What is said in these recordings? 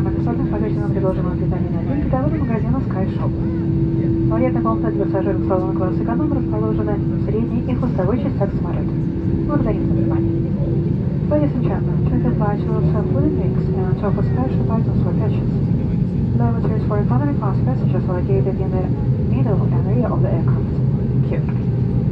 Программа бесплатных полете на предложенном питании на день передового магазина SkyShop. Туалетные комнаты для пассажиров салона класса эконом расположены в средней и хвостовой частях самолета. Благодарим за внимание. Ladies and gentlemen, during the flight you will serve wooden drinks and on top of special items for purchase. Lavatories for economy class passengers are located in the middle area of the aircraft. Thank you.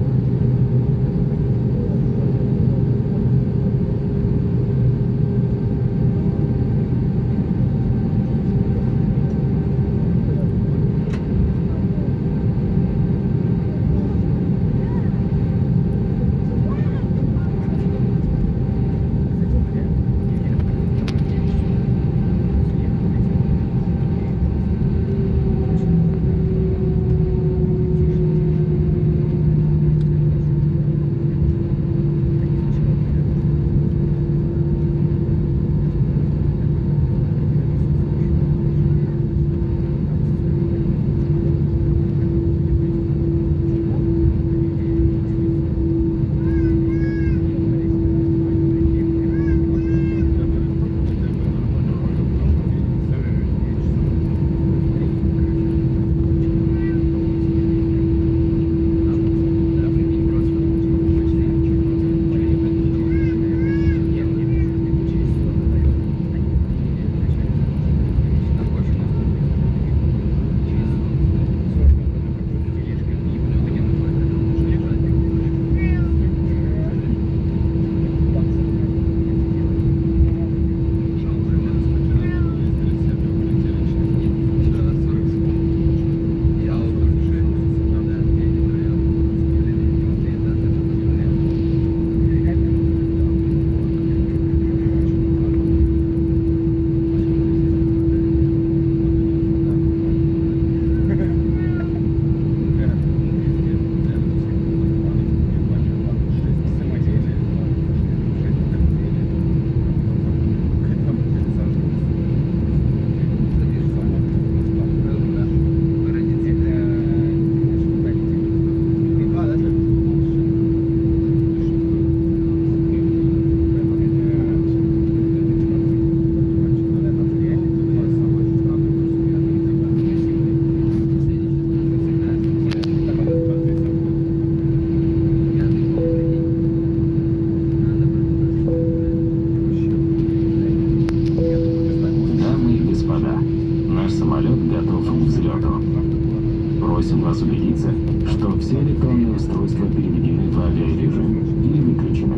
Просим вас убедиться, что все электронные устройства переведены в авиарежим или выключены.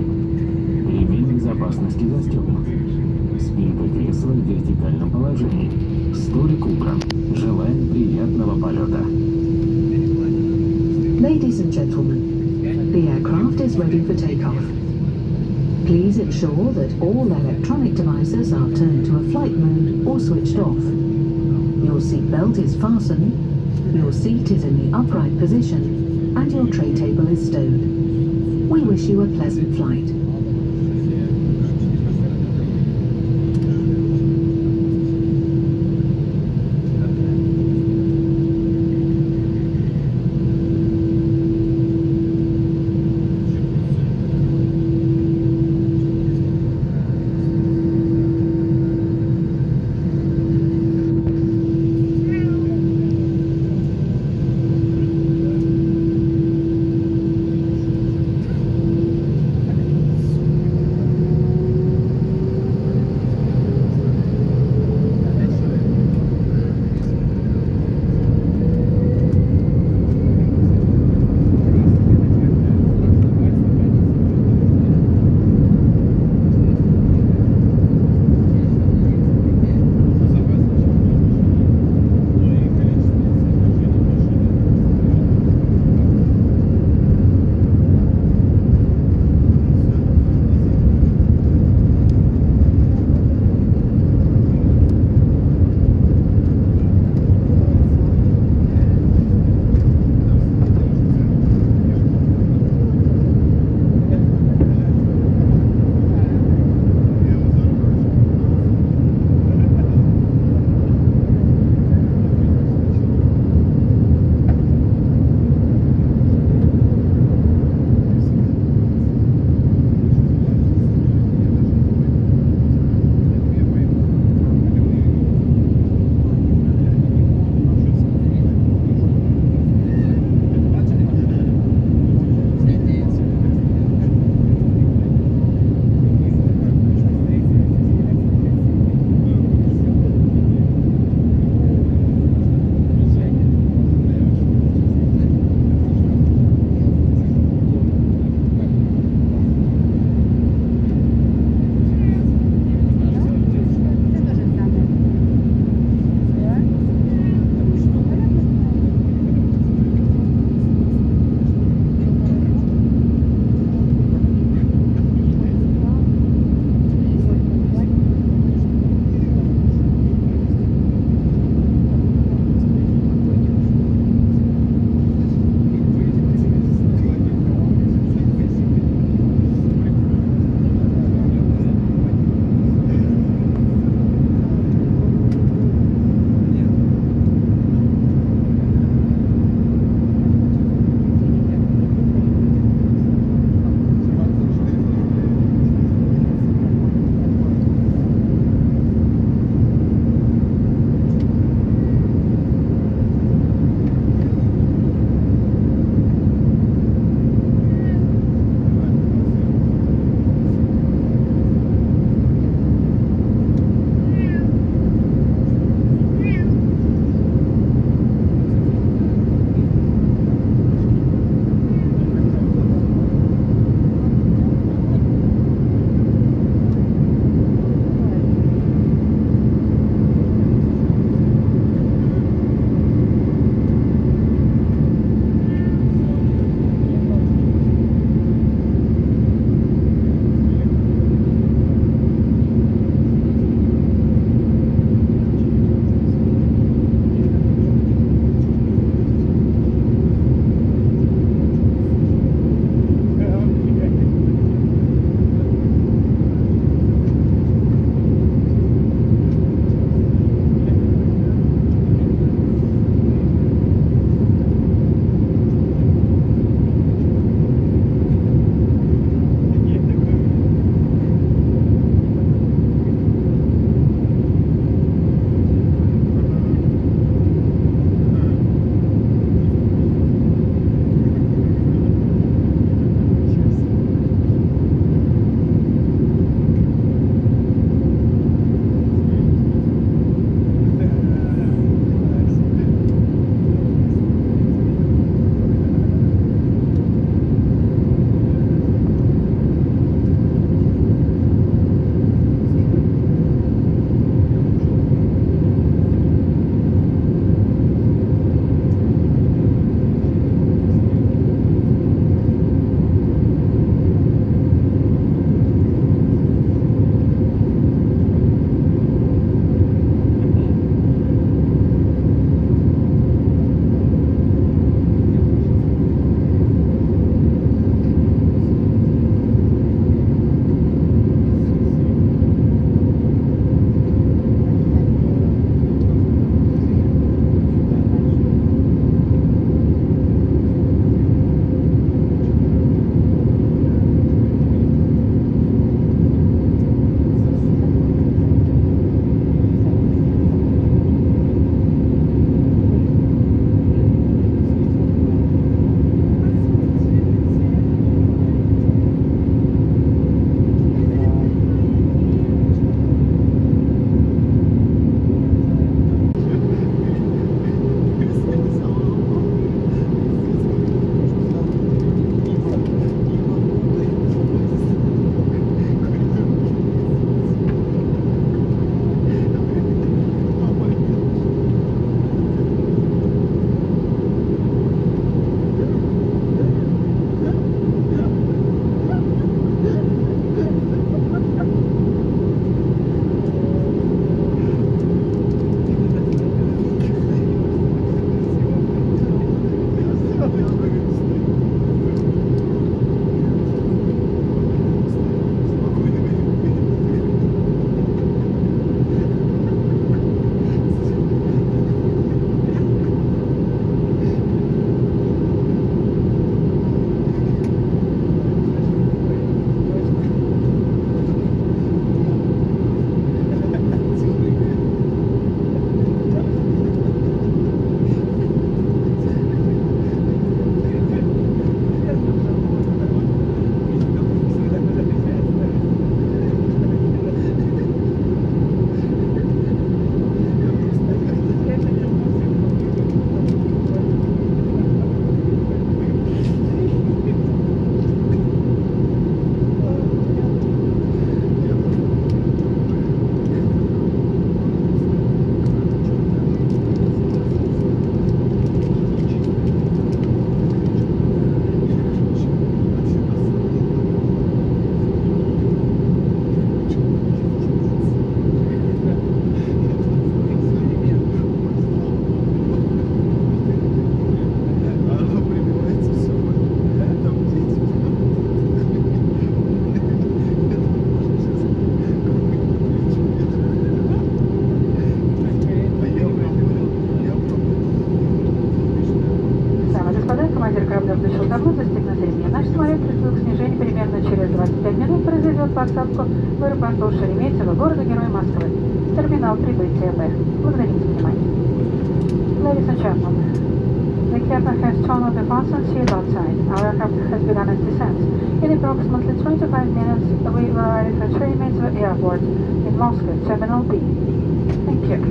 Ремень безопасности застегнут. Спинка кресла в вертикальном положении. Столик убран. Желаем приятного полета. Ladies and gentlemen, the aircraft is ready for takeoff. Please ensure that all electronic devices are turned to a flight mode or switched off. Your seatbelt is fastened, your seat is in the upright position, and your tray table is stowed. We wish you a pleasant flight. посадку в аэропорту Шереметьево, города-героя Москвы. Терминал прибытия Б. Благодарим за внимание. Ladies and gentlemen, the captain has turned on the fasten seatbelt sign. Our aircraft has begun its descent. In approximately 25 minutes, we will arrive at Sheremetyevo Airport in Moscow, Terminal B. Thank you.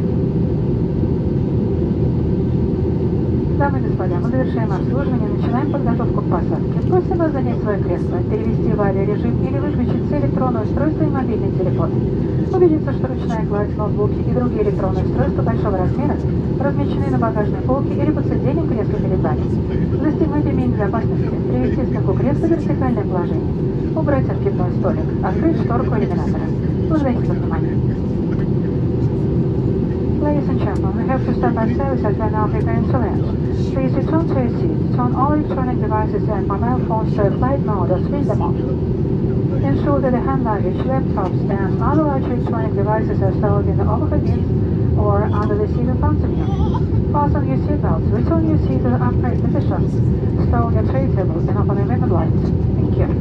Дамы и господа, мы завершаем обслуживание и начинаем подготовку к посадке. Просим вас занять свое кресло, перевести в авиарежим или выключить все электронные устройства и мобильные телефоны. Убедиться, что ручная кладь, ноутбуки и другие электронные устройства большого размера размещены на багажной полке или под сиденьем кресла перед вами. Застегнуть ремень безопасности, привести спинку кресла в вертикальное положение, убрать откидной столик, открыть шторку иллюминатора. Благодарим за внимание. Ladies and gentlemen, we have to start our service as we are now preparing to land. Please return to your seats, turn all electronic devices and mobile phones to flight mode or switch them off. Ensure that the hand luggage, laptops, and other large electronic devices are stowed in the overhead bins or under the seat in front of you. Fasten your seatbelts, return your seat to the upright position, stow your tray table, and open your window lights. Thank you.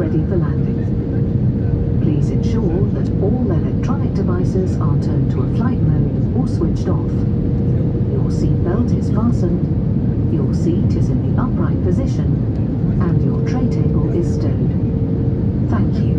ready for landing. Please ensure that all electronic devices are turned to a flight mode or switched off. Your seatbelt is fastened, your seat is in the upright position, and your tray table is stowed. Thank you.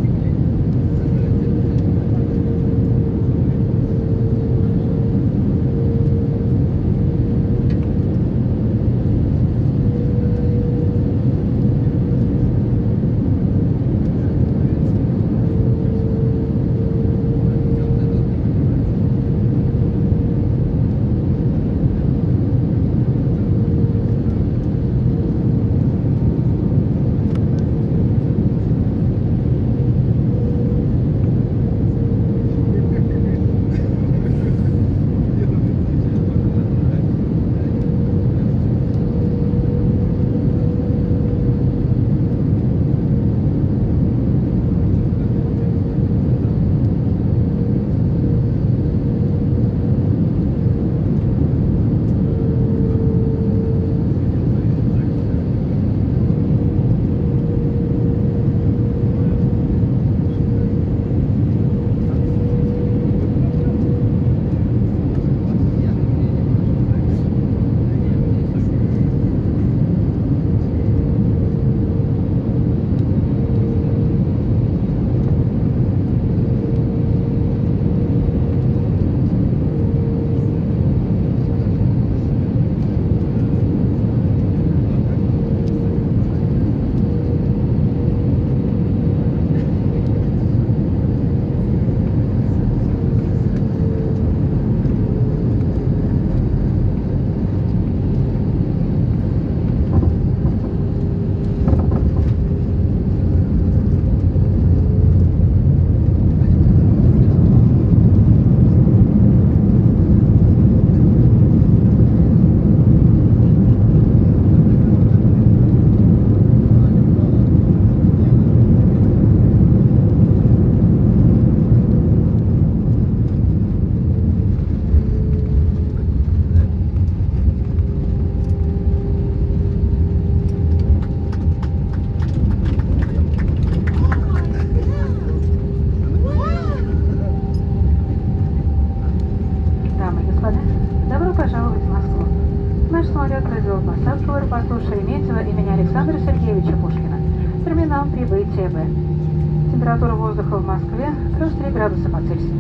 посадку в аэропорту Шереметьево имени Александра Сергеевича Пушкина. Терминал прибытия Б. Температура воздуха в Москве плюс 3 градуса по Цельсию.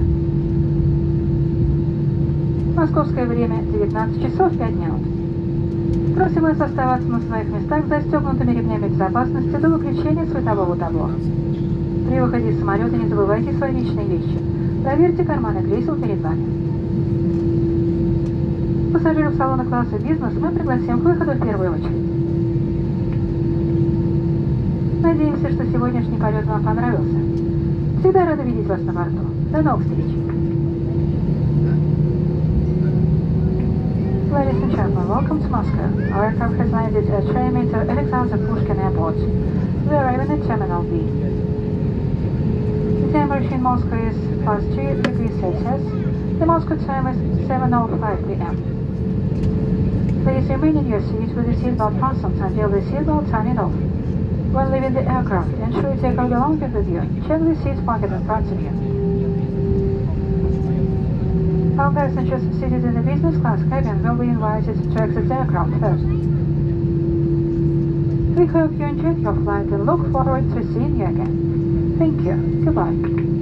Московское время 19 часов 5 минут. Просим вас оставаться на своих местах с застегнутыми ремнями безопасности до выключения светового табло. При выходе из самолета не забывайте свои личные вещи. Проверьте карманы кресел перед вами. Пассажиров салона класса бизнес мы пригласим к выходу в первую очередь. Надеемся, что сегодняшний полет вам понравился. Всегда рада видеть вас на борту. До новых встреч! Ladies and gentlemen, welcome to Moscow. Our aircraft has landed at Sheremetyevo Alexander Pushkin Airport. We are arriving at Terminal B. The temperature in Moscow is +2 degrees Celsius. The Moscow time is 7:05 p.m. Please remain in your seat with the seatbelt fastened until the seatbelt sign off. When leaving the aircraft, ensure you take your belongings with you. Check the seat pocket in front of you. All passengers seated in the business class cabin will be invited to exit the aircraft first. We hope you enjoyed your flight and look forward to seeing you again. Thank you. Goodbye.